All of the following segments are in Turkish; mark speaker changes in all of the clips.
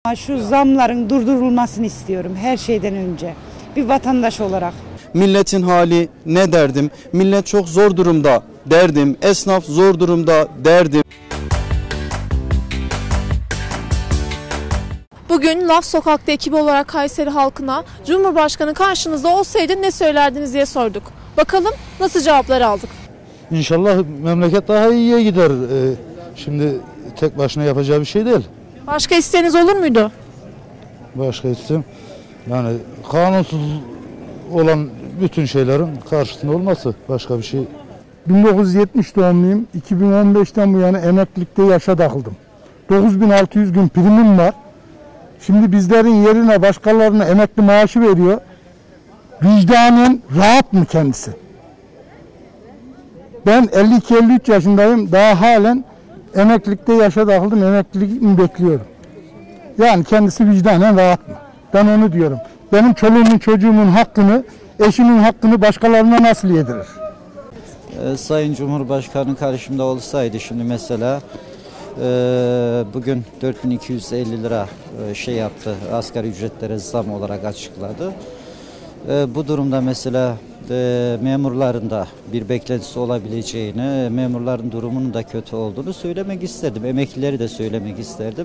Speaker 1: Şu zamların durdurulmasını istiyorum her şeyden önce bir vatandaş olarak.
Speaker 2: Milletin hali ne derdim? Millet çok zor durumda derdim. Esnaf zor durumda derdim.
Speaker 3: Bugün Laf Sokak'ta ekibi olarak Kayseri halkına Cumhurbaşkanı karşınızda olsaydı ne söylerdiniz diye sorduk. Bakalım nasıl cevaplar aldık.
Speaker 4: İnşallah memleket daha iyiye gider. Şimdi tek başına yapacağı bir şey değil.
Speaker 3: Başka isteğiniz olur muydu?
Speaker 4: Başka isteğim yani kanunsuz olan bütün şeylerin karşısında olması, başka bir şey.
Speaker 5: 1970 doğumluyum. 2015'ten bu yana emeklilikte yaşa takıldım. 9600 gün primim var. Şimdi bizlerin yerine başkalarına emekli maaşı veriyor. Vicdanen rahat mı kendisi? Ben 52-53 yaşındayım. Daha halen emeklilikte yaşa takıldım. Emekliliğimi bekliyorum. Yani kendisi vicdanen rahat mı? Ben onu diyorum. Benim çoluğumun çocuğumun hakkını, eşimin hakkını başkalarına nasıl yedirir?
Speaker 2: Sayın Cumhurbaşkanı karşımda olsaydı şimdi mesela bugün 4250 lira yaptı, asgari ücretlere zam olarak açıkladı. Bu durumda mesela memurların da bir beklentisi olabileceğini, memurların durumunun da kötü olduğunu söylemek isterdim. Emeklileri de söylemek isterdim.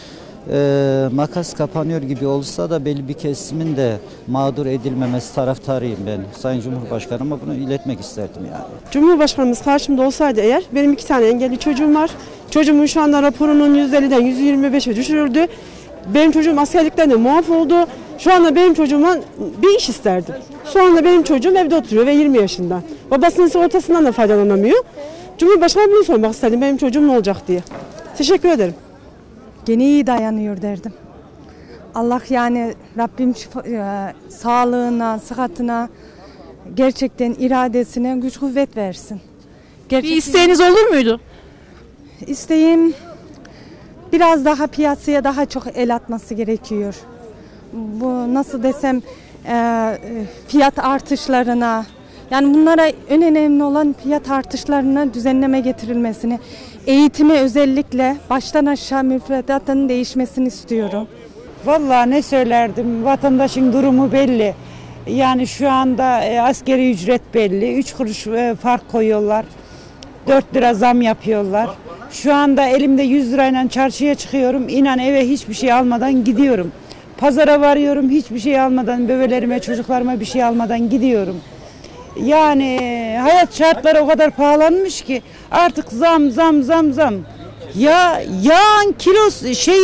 Speaker 2: Makas kapanıyor gibi olsa da belli bir kesimin de mağdur edilmemesi taraftarıyım ben. Sayın Cumhurbaşkanıma bunu iletmek isterdim yani.
Speaker 6: Cumhurbaşkanımız karşımda olsaydı eğer, benim 2 tane engelli çocuğum var. Çocuğumun şu anda raporunun %50'den %25'e düşürüldü. Benim çocuğum askerlikten de muaf oldu. Şu anda benim çocuğuma bir iş isterdim. Şu anda benim çocuğum evde oturuyor ve 20 yaşında. Babasının sigortasından da faydalanamıyor. Cumhurbaşkanı bunu sormak istedim, benim çocuğum ne olacak diye. Teşekkür ederim.
Speaker 7: Gene iyi dayanıyor derdim. Allah yani Rabbim sağlığına, sıhhatine, gerçekten iradesine güç kuvvet versin.
Speaker 3: Bir isteğiniz olur muydu?
Speaker 7: İsteğim biraz daha piyasaya daha çok el atması gerekiyor. Bu nasıl desem fiyat artışlarına, yani bunlara en önemli olan fiyat artışlarına düzenleme getirilmesini, eğitime özellikle baştan aşağı müfredatın değişmesini istiyorum.
Speaker 1: Vallahi ne söylerdim, vatandaşın durumu belli. Yani şu anda asgari ücret belli, 3 kuruş fark koyuyorlar, 4 lira zam yapıyorlar. Şu anda elimde 100 lirayla çarşıya çıkıyorum, inan eve hiçbir şey almadan gidiyorum. Pazara varıyorum, hiçbir şey almadan, bebelerime, çocuklarıma bir şey almadan gidiyorum. Yani hayat şartları o kadar pahalanmış ki artık zam. Ya yağın kilosu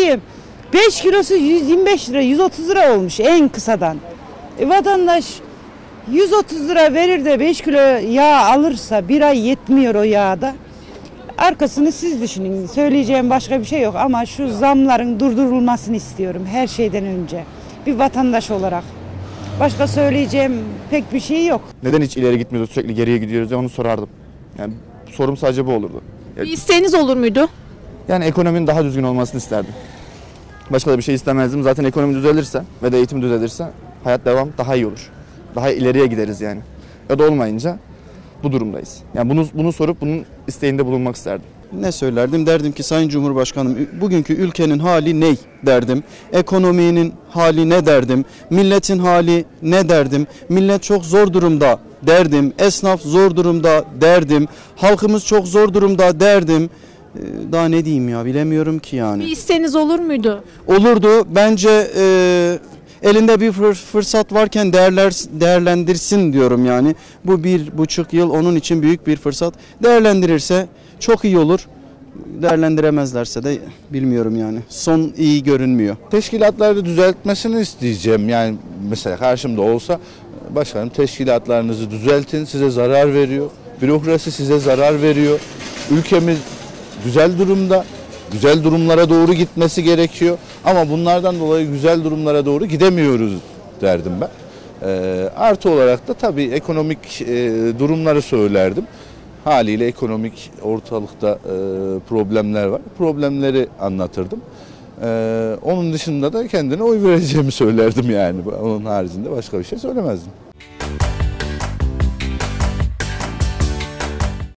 Speaker 1: 5 kilosu 125 lira, 130 lira olmuş en kısadan. Vatandaş 130 lira verir de 5 kilo yağ alırsa bir ay yetmiyor o yağda. Arkasını siz düşünün. Söyleyeceğim başka bir şey yok ama şu zamların durdurulmasını istiyorum her şeyden önce bir vatandaş olarak. Başka söyleyeceğim pek bir şey yok.
Speaker 8: Neden hiç ileri gitmiyoruz, sürekli geriye gidiyoruz ya, onu sorardım. Yani sorum sadece bu olurdu.
Speaker 3: Bir isteğiniz olur muydu?
Speaker 8: Yani ekonominin daha düzgün olmasını isterdim. Başka da bir şey istemezdim. Zaten ekonomi düzelirse ve de eğitim düzelirse hayat daha iyi olur. Daha ileriye gideriz yani. Ya da olmayınca bu durumdayız. Yani bunu sorup bunun isteğinde bulunmak isterdim.
Speaker 2: Ne söylerdim? Derdim ki Sayın Cumhurbaşkanım bugünkü ülkenin hali ne derdim. Ekonominin hali ne derdim. Milletin hali ne derdim. Millet çok zor durumda derdim. Esnaf zor durumda derdim. Halkımız çok zor durumda derdim. Daha ne diyeyim ya, bilemiyorum ki yani.
Speaker 3: Bir isteğiniz olur muydu?
Speaker 2: Olurdu. Bence elinde bir fırsat varken değerlendirsin diyorum yani. Bu 1,5 yıl onun için büyük bir fırsat. Değerlendirirse çok iyi olur. Değerlendiremezlerse de bilmiyorum yani. Son iyi görünmüyor.
Speaker 4: Teşkilatları düzeltmesini isteyeceğim. Yani mesela karşımda olsa, başkanım teşkilatlarınızı düzeltin, size zarar veriyor. Bürokrasi size zarar veriyor. Ülkemiz güzel durumda. Güzel durumlara doğru gitmesi gerekiyor. Ama bunlardan dolayı güzel durumlara doğru gidemiyoruz derdim ben. Artı olarak da tabii ekonomik durumları söylerdim. Haliyle ekonomik ortalıkta problemler var. Problemleri anlatırdım. Onun dışında da kendine oy vereceğimi söylerdim yani. Onun haricinde başka bir şey söylemezdim.